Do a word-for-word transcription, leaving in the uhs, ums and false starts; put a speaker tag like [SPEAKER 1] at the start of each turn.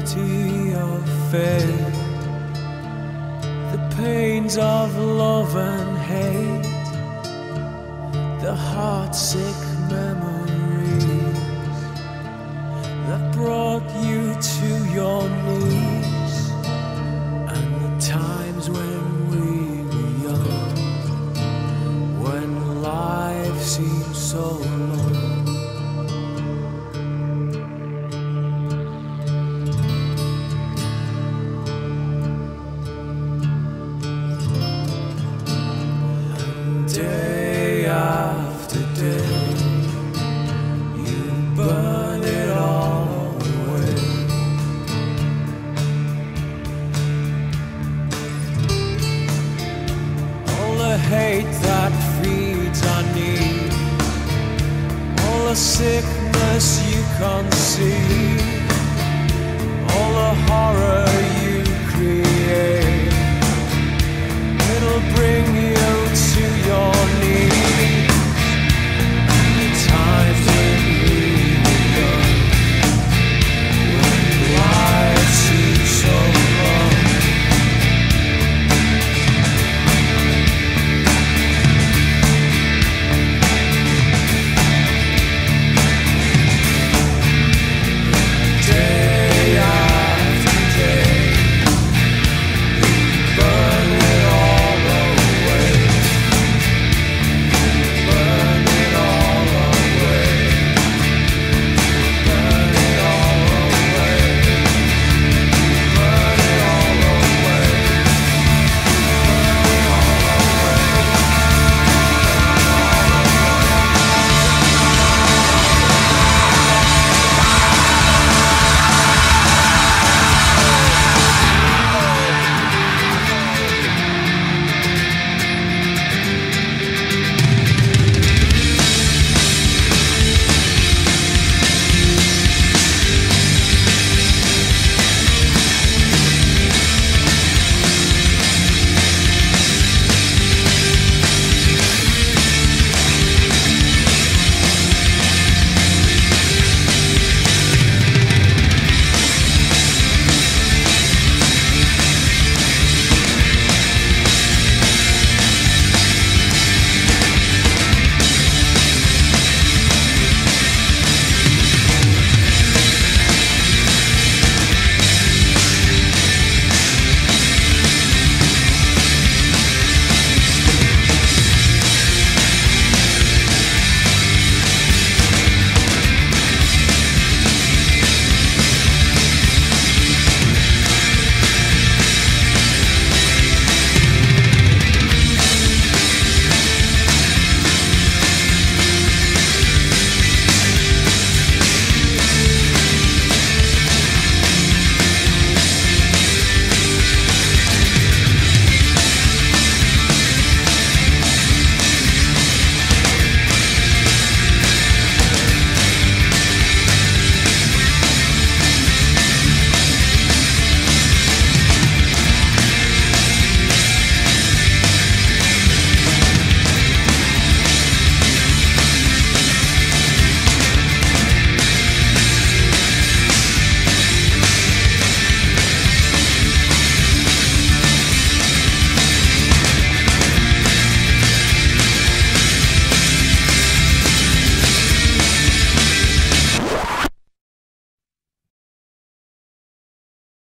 [SPEAKER 1] beauty of faith, the pains of love and hate, the heartsick memories that brought you to your knees, and the times when we were young, when life seemed so long. Day after day, you burn it all away. All the hate that feeds our need, all the sickness you conceive, all the horror you create, it'll bring you